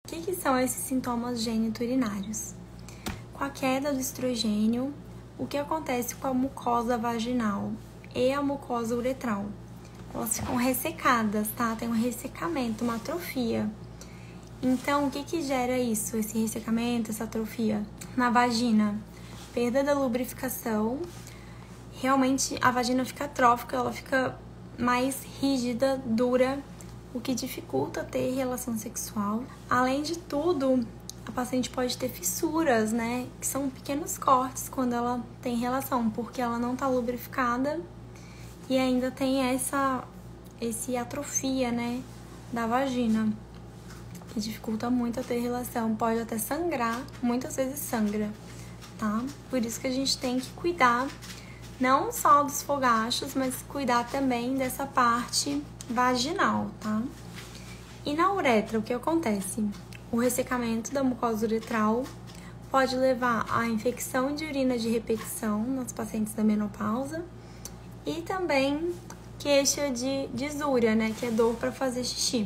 que são esses sintomas geniturinários? Com a queda do estrogênio, o que acontece com a mucosa vaginal e a mucosa uretral? Elas ficam ressecadas, tá? Tem um ressecamento, uma atrofia. Então, o que gera isso, esse ressecamento, essa atrofia? Na vagina, perda da lubrificação. Realmente, a vagina fica atrófica, ela fica mais rígida, dura, o que dificulta ter relação sexual. Além de tudo, a paciente pode ter fissuras, né? Que são pequenos cortes quando ela tem relação, porque ela não tá lubrificada e ainda tem esse atrofia, né? Da vagina, que dificulta muito a ter relação. Pode até sangrar, muitas vezes sangra, tá? Por isso que a gente tem que cuidar não só dos fogachos, mas cuidar também dessa parte vaginal, tá? E na uretra, o que acontece? O ressecamento da mucosa uretral pode levar à infecção de urina de repetição nos pacientes da menopausa e também queixa de disúria, né, que é dor para fazer xixi.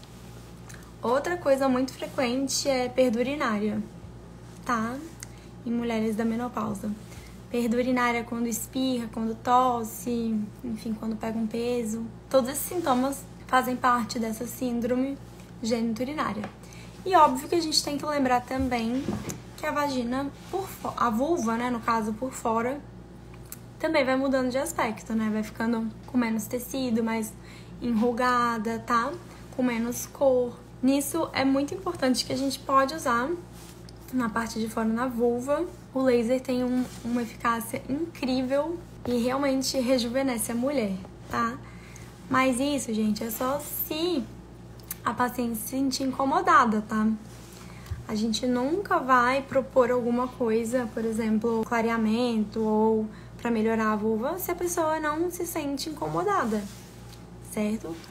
Outra coisa muito frequente é perda urinária, tá? Em mulheres da menopausa. Perda urinária quando espirra, quando tosse, enfim, quando pega um peso. Todos esses sintomas fazem parte dessa síndrome geniturinária. E óbvio que a gente tem que lembrar também que a vagina, a vulva, né, no caso por fora, também vai mudando de aspecto, né? Vai ficando com menos tecido, mais enrugada, tá? Com menos cor. Nisso é muito importante que a gente pode usar na parte de fora, na vulva. O laser tem uma eficácia incrível e realmente rejuvenesce a mulher, tá? Mas isso, gente, é só se a paciente se sentir incomodada, tá? A gente nunca vai propor alguma coisa, por exemplo, clareamento ou para melhorar a vulva, se a pessoa não se sente incomodada, certo?